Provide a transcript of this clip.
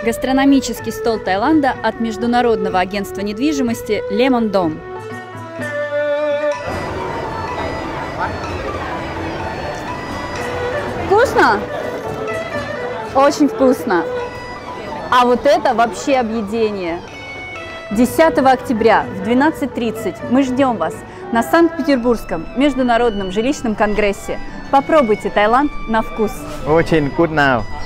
Гастрономический стол Таиланда от Международного агентства недвижимости Lemon Dome. Вкусно? Очень вкусно. А вот это вообще объедение. 10 октября в 12:30 мы ждем вас на Санкт-Петербургском международном жилищном конгрессе. Попробуйте Таиланд на вкус. Очень good now.